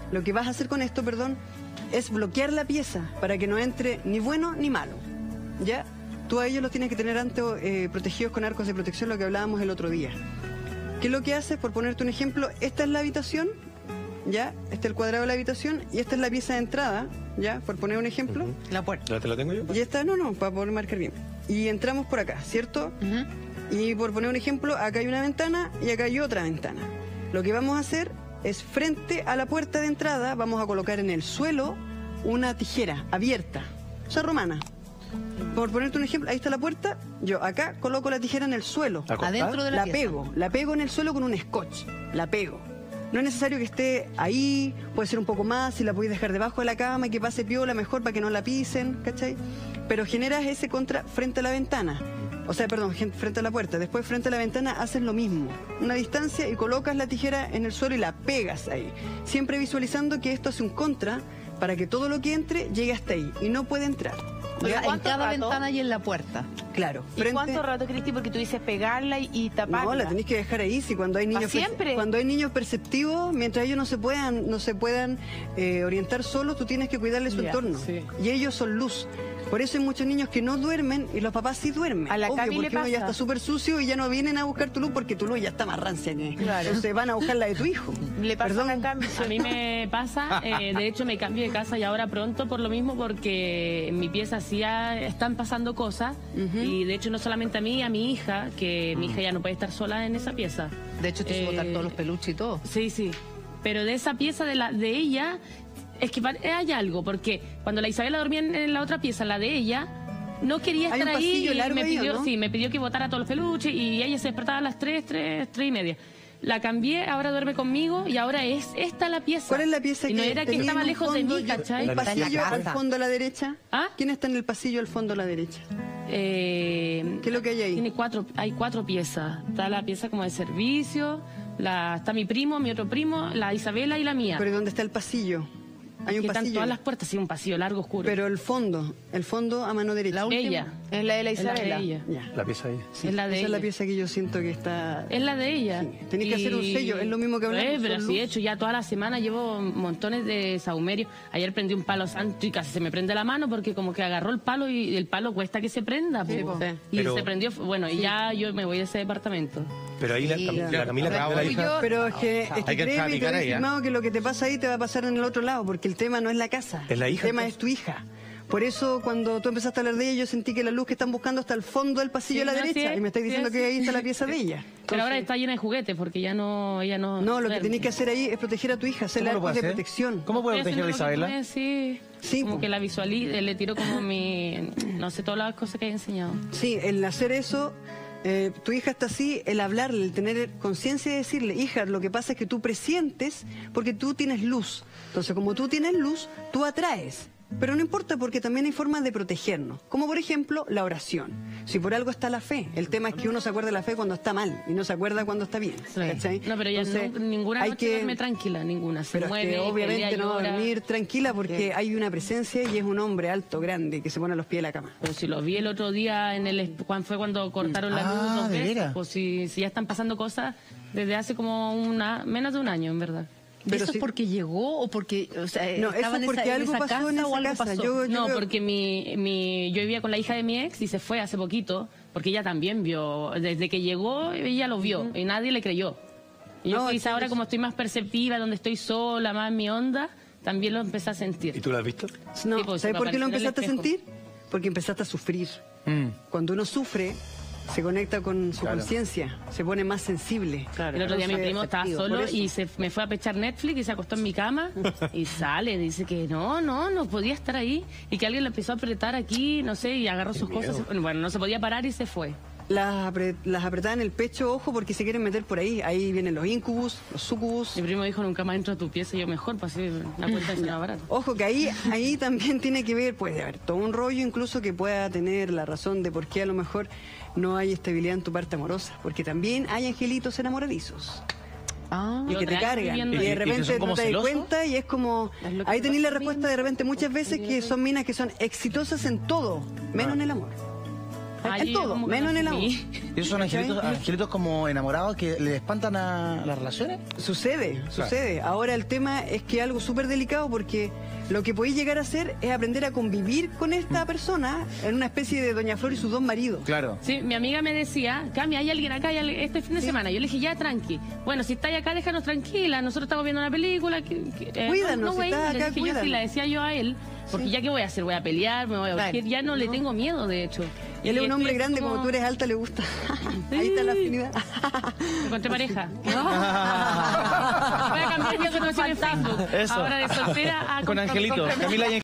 lo que vas a hacer con esto, perdón, es bloquear la pieza para que no entre ni bueno ni malo, ¿ya? Tú a ellos los tienes que tener antes protegidos con arcos de protección, lo que hablábamos el otro día. ¿Qué es lo que haces? Por ponerte un ejemplo, esta es la habitación, ¿ya? Este es el cuadrado de la habitación y esta es la pieza de entrada, ¿ya? Por poner un ejemplo. La puerta. ¿Ya te la tengo yo? Y esta, no, para poder marcar bien. Y entramos por acá, ¿cierto? Y por poner un ejemplo, acá hay una ventana y acá hay otra ventana. Lo que vamos a hacer es, frente a la puerta de entrada, vamos a colocar en el suelo una tijera abierta, o sea, romana. Por ponerte un ejemplo, ahí está la puerta, yo acá coloco la tijera en el suelo. Adentro de la pieza. La pego en el suelo con un scotch, la pego. No es necesario que esté ahí, puede ser un poco más, si la podéis dejar debajo de la cama y que pase piola mejor para que no la pisen, ¿cachai? Pero generas ese contra frente a la ventana, o sea, perdón, frente a la puerta. Después frente a la ventana haces lo mismo, una distancia y colocas la tijera en el suelo y la pegas ahí. Siempre visualizando que esto hace un contra para que todo lo que entre llegue hasta ahí y no puede entrar. ¿Ya? En cada ventana y en la puerta. Claro. ¿Y cuánto rato, Cristi? Porque tú dices pegarla y taparla. No, la tenés que dejar ahí. Si cuando hay niños siempre. Cuando hay niños perceptivos, mientras ellos no se puedan orientar solos, tú tienes que cuidarles su entorno. Sí. Y ellos son luz. Por eso hay muchos niños que no duermen y los papás sí duermen. A la Obvio, Cami porque le pasa. uno ya está súper sucio y ya no vienen a buscar tu luz porque tu luz ya está más rancia. Claro. Entonces van a buscar la de tu hijo. Le pasa Perdón. a la Cami. A mí me pasa, de hecho me cambio de casa y ahora pronto por lo mismo, porque en mi pieza sí están pasando cosas y de hecho no solamente a mí, a mi hija, que mi hija ya no puede estar sola en esa pieza. De hecho, te hizo botar todos los peluches y todo. Sí, sí, pero de esa pieza de ella, es que hay algo, porque cuando la Isabela dormía en la otra pieza, la de ella, no quería estar ahí y me pidió, ¿no? Sí, me pidió que botara todos los peluches y ella se despertaba a las 3 y media. La cambié, ahora duerme conmigo y ahora es esta la pieza. ¿Cuál es la pieza y no era que estaba lejos de mí, ¿cachai? ¿El pasillo al fondo a la derecha? ¿Ah? ¿Quién está en el pasillo al fondo a la derecha? ¿Qué es lo que hay ahí? Hay 4 piezas. Está la pieza como de servicio, está mi primo, mi otro primo, la Isabela y la mía. ¿Pero dónde está el pasillo? Hay un que están pasillo. todas las puertas, sí, un pasillo largo, oscuro. Pero el fondo a mano derecha. La última. Ella. Es la de la Isabela. Es la de ella. Ya. La pieza ahí. Sí, es la de esa ella. Es la pieza que yo siento que está... Es la de ella. Sí. Tenés que hacer un sello, es lo mismo que hablamos. Pero sí, he hecho ya toda la semana, llevo montones de saumerios. Ayer prendí un palo santo y casi se me prende la mano porque como que agarró el palo y el palo cuesta que se prenda. Sí, y se prendió, bueno, y ya yo me voy de ese departamento. Pero ahí la Camila de la hija... Pero es que créeme y te he firmado que lo que te pasa ahí te va a pasar en el otro lado, porque el tema no es la casa. ¿Es la hija? El tema es tu hija. Por eso cuando tú empezaste a hablar de ella, yo sentí que la luz que están buscando está al fondo del pasillo a la derecha. Y me estás diciendo que ahí está la pieza de ella. Entonces, pero ahora está llena de juguetes porque ella no No, lo que tenés que hacer ahí es proteger a tu hija, hacerle arcos de protección. ¿Cómo puede proteger a Isabela? Sí, como que la visualice, le tiro como no sé, todas las cosas que he enseñado. Sí, el hacer eso... tu hija está así, el hablarle, el tener conciencia de decirle, hija, lo que pasa es que tú presientes porque tú tienes luz. Entonces, como tú tienes luz, tú atraes. Pero no importa porque también hay formas de protegernos. Como por ejemplo, la oración. Si por algo está la fe, el tema es que uno se acuerda de la fe cuando está mal y no se acuerda cuando está bien. ¿Cachai? No, pero ya ninguna noche duerme tranquila, ninguna. Se pero mueve, es que obviamente no va a llora. dormir tranquila porque hay una presencia y es un hombre alto, grande, que se pone a los pies de la cama. Pero si lo vi el otro día fue cuando cortaron la luz 2 veces, pues si ya están pasando cosas desde hace como menos de un año, en verdad. ¿Pero eso es porque llegó o porque no, eso es porque algo pasó en esa casa? No, porque yo vivía con la hija de mi ex y se fue hace poquito, porque ella también vio, desde que llegó ella lo vio y nadie le creyó. Y yo quizá ahora como estoy más perceptiva, donde estoy sola, más en mi onda, también lo empecé a sentir. ¿Y tú lo has visto? No, sí, pues, ¿sabes por qué lo empezaste a espejo. sentir? Porque empezaste a sufrir. Cuando uno sufre, se conecta con su conciencia, se pone más sensible. El otro día mi primo estaba solo y me fue a pechar Netflix y se acostó en mi cama y sale, dice que no podía estar ahí y que alguien le empezó a apretar aquí, no sé, y agarró sus cosas. Bueno, no se podía parar y se fue. Las apretaba en el pecho, ojo, porque se quieren meter por ahí. Ahí vienen los incubus, los sucubus. Mi primo dijo, nunca más entro a tu pieza, y yo mejor, para hacer la cuenta de ser barato. Ojo, que ahí también tiene que ver, puede haber todo un rollo incluso que pueda tener la razón de por qué a lo mejor no hay estabilidad en tu parte amorosa. Porque también hay angelitos enamoradizos. Y que te cargan. Y de repente no te das cuenta y es como... Ahí tenéis la respuesta de repente muchas veces que son minas que son exitosas en todo, menos en el amor. En todo, menos en el amor. ¿Y esos son angelitos como enamorados que le espantan a las relaciones? Sucede. Ahora el tema es que es algo súper delicado porque lo que podéis llegar a hacer es aprender a convivir con esta persona en una especie de Doña Flor y sus dos maridos. Claro. Sí, mi amiga me decía, Cami, hay alguien acá este fin de semana. Yo le dije, ya, tranqui. Bueno, si estáis acá, déjanos tranquila. Nosotros estamos viendo una película. Cuídanos, si estás acá, cuídanos. Yo sí le decía yo a él, porque ya que voy a hacer, voy a pelear, me voy a urgir. Ya no le tengo miedo, de hecho. Y él es un hombre grande, como tú eres alta, le gusta. Ahí está la afinidad. Encontré pareja. Voy a cambiar mi situación en Facebook. Eso. Ahora de soltera a Con Angelito. Camila y